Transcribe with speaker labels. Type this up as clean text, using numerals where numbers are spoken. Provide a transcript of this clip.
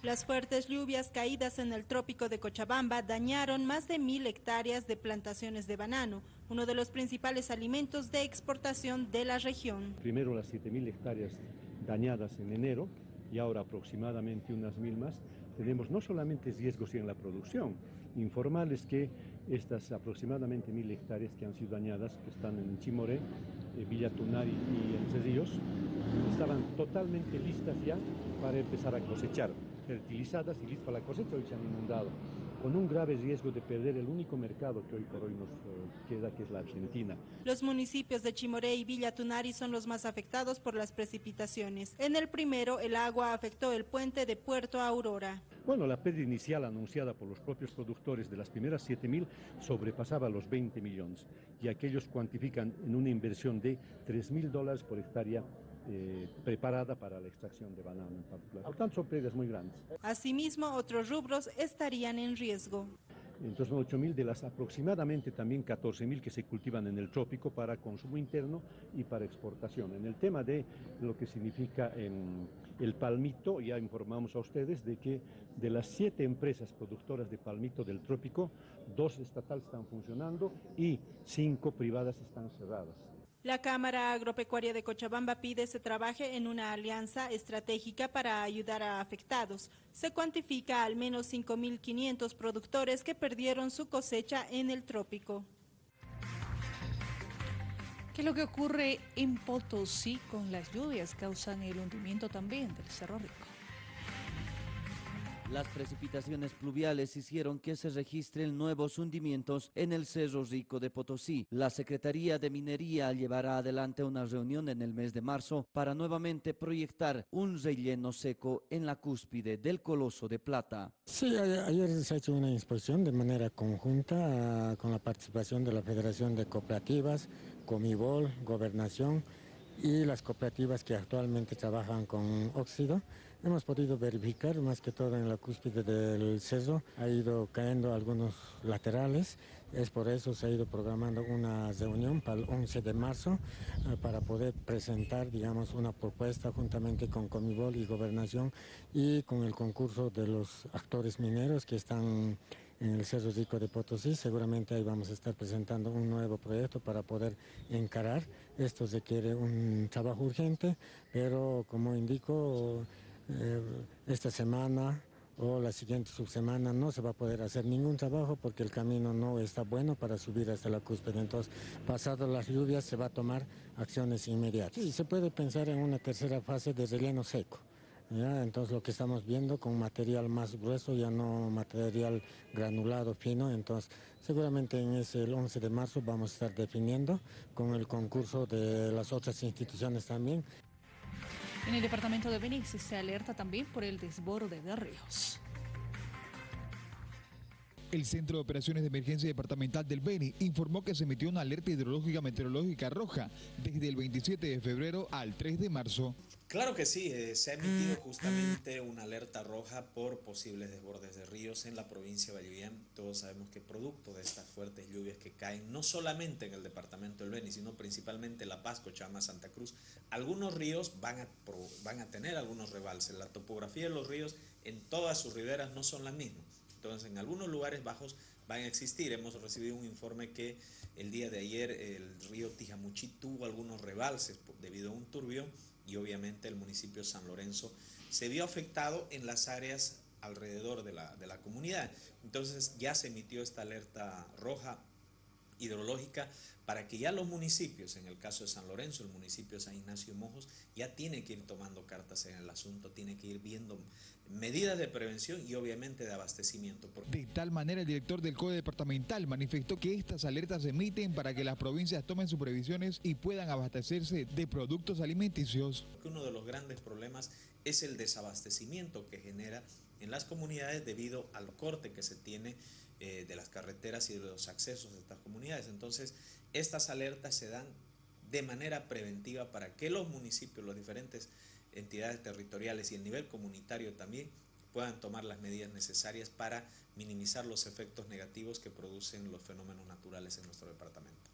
Speaker 1: Las fuertes lluvias caídas en el trópico de Cochabamba dañaron más de 1000 hectáreas de plantaciones de banano, uno de los principales alimentos de exportación de la región.
Speaker 2: Primero las 7000 hectáreas dañadas en enero y ahora aproximadamente unas 1000 más. Tenemos no solamente riesgos en la producción, informarles que estas aproximadamente 1000 hectáreas que han sido dañadas, que están en Chimoré, Villa Tunari y Entre Ríos, estaban totalmente listas ya para empezar a cosechar, fertilizadas y listas para la cosecha, hoy se han inundado, con un grave riesgo de perder el único mercado que hoy por hoy nos queda, que es la Argentina.
Speaker 1: Los municipios de Chimoré y Villa Tunari son los más afectados por las precipitaciones. En el primero, el agua afectó el puente de Puerto Aurora.
Speaker 2: Bueno, la pérdida inicial anunciada por los propios productores de las primeras 7000 sobrepasaba los 20 millones y aquellos cuantifican en una inversión de $3000 por hectárea preparada para la extracción de banano en particular. Por tanto, son pérdidas muy grandes.
Speaker 1: Asimismo, otros rubros estarían en riesgo.
Speaker 2: Entonces son 8000 de las aproximadamente también 14000 que se cultivan en el trópico para consumo interno y para exportación. En el tema de lo que significa el palmito, ya informamos a ustedes de que de las 7 empresas productoras de palmito del trópico, 2 estatales están funcionando y 5 privadas están cerradas.
Speaker 1: La Cámara Agropecuaria de Cochabamba pide se trabaje en una alianza estratégica para ayudar a afectados. Se cuantifica al menos 5500 productores que perdieron su cosecha en el trópico.
Speaker 3: ¿Qué es lo que ocurre en Potosí con las lluvias? Causan el hundimiento también del Cerro Rico.
Speaker 4: Las precipitaciones pluviales hicieron que se registren nuevos hundimientos en el Cerro Rico de Potosí. La Secretaría de Minería llevará adelante una reunión en el mes de marzo para nuevamente proyectar un relleno seco en la cúspide del Coloso de Plata.
Speaker 5: Sí, ayer se ha hecho una inspección de manera conjunta con la participación de la Federación de Cooperativas, Comibol, Gobernación y las cooperativas que actualmente trabajan con óxido. Hemos podido verificar, más que todo en la cúspide del cerro, ha ido cayendo algunos laterales. Es por eso se ha ido programando una reunión para el 11 de marzo para poder presentar, digamos, una propuesta juntamente con Comibol y Gobernación y con el concurso de los actores mineros que están en el Cerro Rico de Potosí. Seguramente ahí vamos a estar presentando un nuevo proyecto para poder encarar. Esto requiere un trabajo urgente, pero como indico, esta semana o la siguiente subsemana no se va a poder hacer ningún trabajo porque el camino no está bueno para subir hasta la cúspide. Entonces, pasadas las lluvias se va a tomar acciones inmediatas. Y se puede pensar en una tercera fase de relleno seco. ¿Ya? Entonces lo que estamos viendo con material más grueso, ya no material granulado fino, entonces seguramente en el 11 de marzo vamos a estar definiendo con el concurso de las otras instituciones también.
Speaker 3: En el departamento de Beni se alerta también por el desborde de ríos.
Speaker 6: El Centro de Operaciones de Emergencia Departamental del Beni informó que se emitió una alerta hidrológica meteorológica roja desde el 27 de febrero al 3 de marzo.
Speaker 7: Claro que sí, se ha emitido justamente una alerta roja por posibles desbordes de ríos en la provincia de Vallivian. Todos sabemos que producto de estas fuertes lluvias que caen, no solamente en el departamento del Beni, sino principalmente La Paz, Cochabamba, Santa Cruz, algunos ríos van a tener algunos rebalses. La topografía de los ríos en todas sus riberas no son las mismas. Entonces, en algunos lugares bajos van a existir. Hemos recibido un informe que el día de ayer el río Tijamuchí tuvo algunos rebalses debido a un turbión y obviamente el municipio de San Lorenzo se vio afectado en las áreas alrededor de la comunidad. Entonces ya se emitió esta alerta roja hidrológica para que ya los municipios, en el caso de San Lorenzo, el municipio de San Ignacio y Mojos, ya tiene que ir tomando cartas en el asunto, tiene que ir viendo medidas de prevención y obviamente de abastecimiento.
Speaker 6: De tal manera, el director del CODE departamental manifestó que estas alertas se emiten para que las provincias tomen sus previsiones y puedan abastecerse de productos alimenticios.
Speaker 7: Uno de los grandes problemas es el desabastecimiento que genera en las comunidades debido al corte que se tiene de las carreteras y de los accesos de estas comunidades. Entonces, estas alertas se dan de manera preventiva para que los municipios, las diferentes entidades territoriales y el nivel comunitario también puedan tomar las medidas necesarias para minimizar los efectos negativos que producen los fenómenos naturales en nuestro departamento.